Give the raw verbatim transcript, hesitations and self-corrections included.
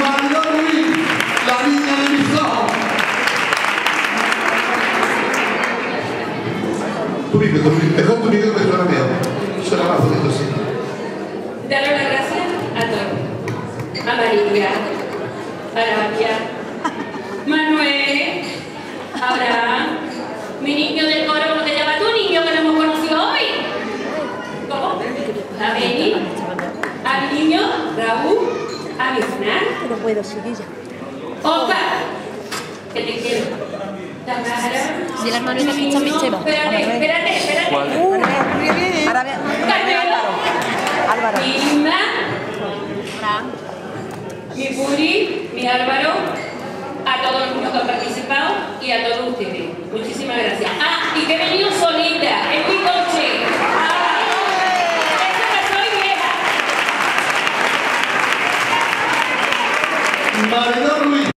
Mariló Ruiz, la niña de mis ojos. Tu micro, tu micro, mejor tu micro que suena mejor. Suena más bonito, sí. Darle las gracias a todos. A María, a Arabia, Manuel, Abraham, mi niño del coro, ¿cómo te llamas tú, niño, que lo hemos conocido hoy? ¿Cómo? A Beni, a mi niño, Raúl, a mi Fran. Que no puedo seguir ya. Opa, que te quiero. Tamara. Si las manos aquí están mis temas. Espérate, espérate, espérate. Uh, ahora ve. Carmelo, Álvaro. mi Inma, mi Puri, mi Álvaro, a todos los niños que han participado y a todos ustedes. Muchísimas gracias. Ah, y que he venido solita, en mi coche. Ah, eso que soy vieja. Mariló Ruiz.